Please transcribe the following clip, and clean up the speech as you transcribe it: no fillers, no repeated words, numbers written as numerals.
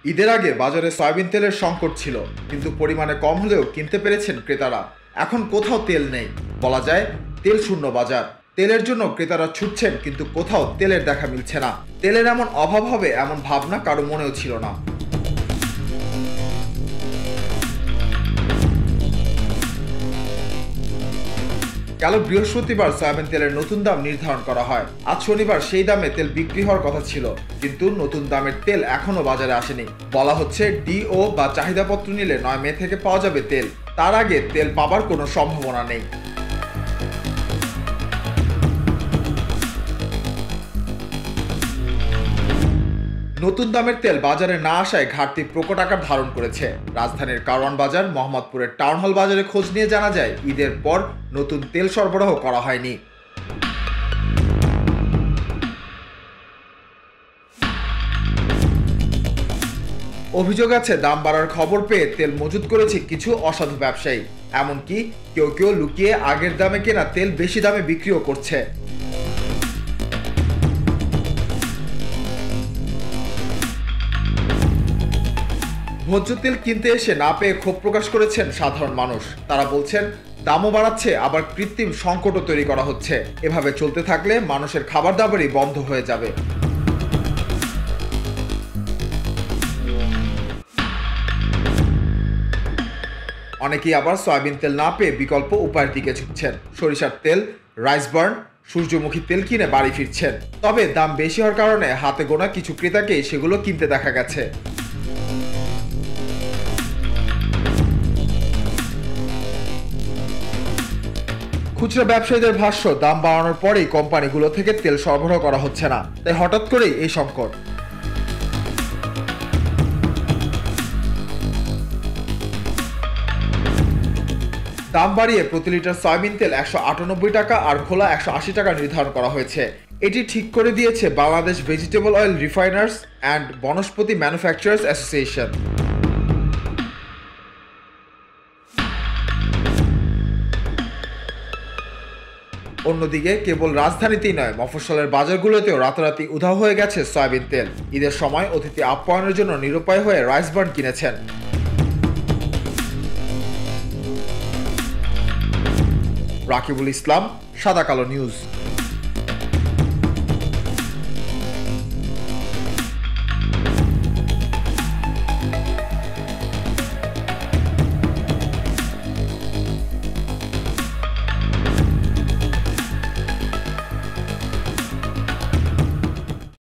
ঈদের আগে বাজারে সয়াবিন তেলের সংকট ছিল, কিন্তু পরিমাণে কম হলেও কিনতে পেরেছেন ক্রেতারা। এখন কোথাও তেল নেই, বলা যায় তেল শূন্য বাজার। তেলের জন্য ক্রেতারা ছুটছেন, কিন্তু কোথাও তেলের দেখা মিলছে না। তেলের এমন অভাব হবে এমন ভাবনা কারো মনেও ছিল না। গেল বৃহস্পতিবার সয়াবিন তেলের নতুন দাম নির্ধারণ করা হয়। আজ শনিবার সেই দামে তেল বিক্রি হওয়ার কথা ছিল, কিন্তু নতুন দামের তেল এখনো বাজারে আসেনি। বলা হচ্ছে ডিও বা চাহিদাপত্র নিলে 9 মে থেকে পাওয়া যাবে তেল। তার আগে তেল পাবার কোনো সম্ভাবনা নেই। নতুন দামের তেল বাজারে না আসায় ঘাটতি প্রকট আকার ধারণ করেছে। রাজধানীর কারওয়ান বাজার, মোহাম্মদপুরের টাউন হল বাজারে খোঁজ নিয়ে জানা যায় ঈদের পর নতুন তেল সরবরাহ করা হয়নি। অভিযোগ আছে দাম বাড়ার খবর পেয়ে তেল মজুত করেছে কিছু অসাধু ব্যবসায়ী। এমনকি কেউ কেউ লুকিয়ে আগের দামে কেনা তেল বেশি দামে বিক্রিও করছে। ভোজ্য তেল কিনতে এসে না পেয়ে ক্ষোভ প্রকাশ করেছেন সাধারণ মানুষ। তারা বলছেন দামও বাড়াচ্ছে, আবার কৃত্রিম সংকটও তৈরি করা হচ্ছে। এভাবে চলতে থাকলে মানুষের খাবার দাবারই বন্ধ হয়ে যাবে। অনেকেই আবার সয়াবিন তেল না পেয়ে বিকল্প উপায়ের দিকে ঝুঁকছেন। সরিষার তেল, রাইস বার্ন, সূর্যমুখী তেল কিনে বাড়ি ফিরছেন। তবে দাম বেশি হওয়ার কারণে হাতে গোনা কিছু ক্রেতাকেই সেগুলো কিনতে দেখা গেছে। খুচরা ব্যবসায়ীদের ভাষ্য, দাম বাড়ানোর পরেই কোম্পানিগুলো থেকে তেল সরবরাহ করা হচ্ছে না, তাই হঠাৎ করেই এই সংকট। দাম বাড়িয়ে প্রতি লিটার সয়াবিন তেল 198 টাকা আর খোলা 180 টাকা নির্ধারণ করা হয়েছে। এটি ঠিক করে দিয়েছে Bangladesh vegetable oil refiners and Vanaspati manufacturers association. অন্যদিকে কেবল রাজধানীতেই নয়, মফস্বলের বাজারগুলোতেও রাতারাতি উধাও হয়ে গেছে সয়াবিন তেল। ঈদের সময় অতিথি আপ্যায়নের জন্য নিরুপায় হয়ে রাইস বার্ন কিনেছেন। রাকিবুল ইসলাম, সাদাকালো নিউজ।